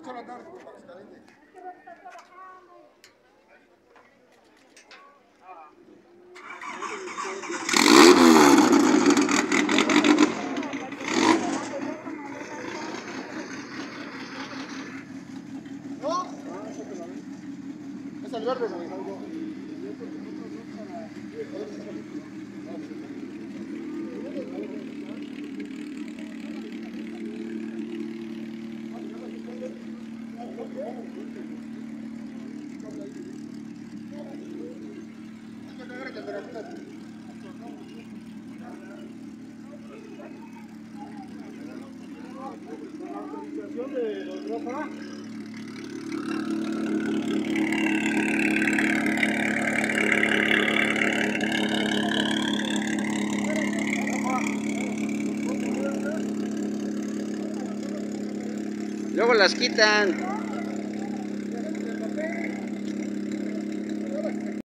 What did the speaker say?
echar la tarde para que se caliente. ¿No? Es el verde, ¿no? De los ropa. Luego las quitan.